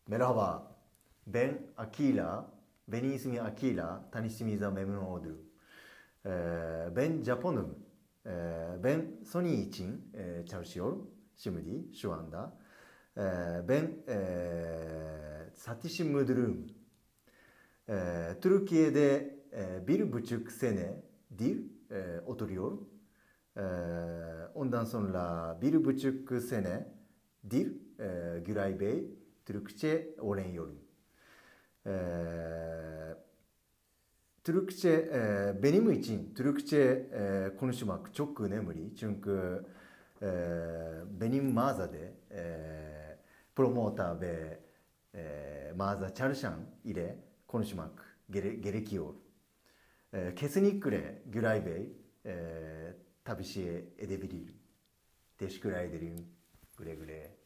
Merhaba, ben Akila, benim ismim Akila, tanıştığımıza memnun oldum. Ben Japonum. Ben Sony için çalışıyorum şimdi, şu anda. Ben satış müdürüm. Türkiye'de 1,5 senedir oturuyorum. Ondan sonra 1,5 senedir Güray Bey Türkçe öğreniyorum. Ee, Türkçe benim için Türkçe konuşmak çok önemli. Çünkü benim mağazada promota ve mağaza çalışan ile konuşmak gerekiyor. Kesinlikle Güray Bey tavsiye edebilirim. Teşekkür ederim. Güle güle.